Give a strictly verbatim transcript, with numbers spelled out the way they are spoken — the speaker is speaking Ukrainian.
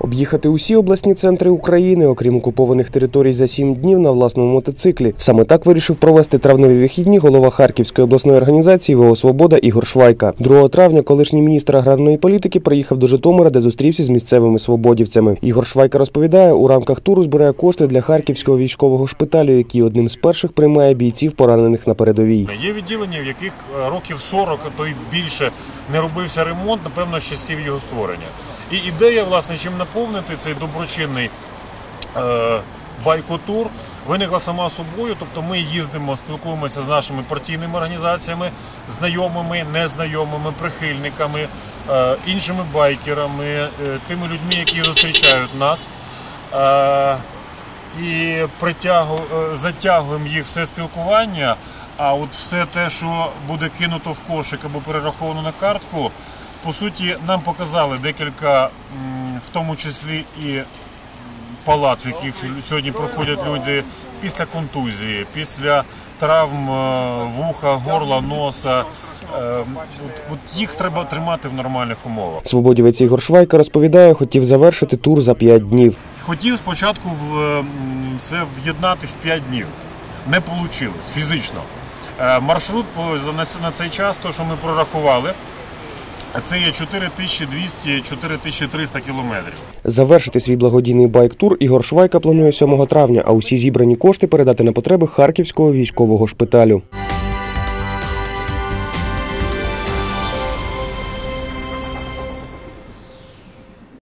Об'їхати усі обласні центри України, окрім окупованих територій, за сім днів на власному мотоциклі. Саме так вирішив провести травневі вихідні голова Харківської обласної організації ВО «Свобода» Ігор Швайка. другого травня колишній міністр аграрної політики приїхав до Житомира, де зустрівся з місцевими свободівцями. Ігор Швайка розповідає, у рамках туру збирає кошти для Харківського військового шпиталю, який одним з перших приймає бійців, поранених на передовій. Є відділення, в яких років сорок, а то й більше не робився ремонт, напевно, з часів його створення. І ідея, власне, чим наповнити цей доброчинний е, байкотур, виникла сама собою. Тобто ми їздимо, спілкуємося з нашими партійними організаціями, знайомими, незнайомими, прихильниками, е, іншими байкерами, е, тими людьми, які зустрічають нас. Е, і притягу, е, затягуємо їх все спілкування, а от все те, що буде кинуто в кошик або перераховано на картку, по суті, нам показали декілька, в тому числі і палат, в яких сьогодні проходять люди після контузії, після травм вуха, горла, носа. От їх треба тримати в нормальних умовах. Свободівець Ігор Швайка розповідає, хотів завершити тур за п'ять днів. Хотів спочатку все в'єднати в п'ять днів. Не вийшло фізично. Маршрут на цей час, то, що ми прорахували, це є чотири тисячі двісті - чотири тисячі триста кілометрів. Завершити свій благодійний байк-тур Ігор Швайка планує сьомого травня, а усі зібрані кошти передати на потреби Харківського військового шпиталю.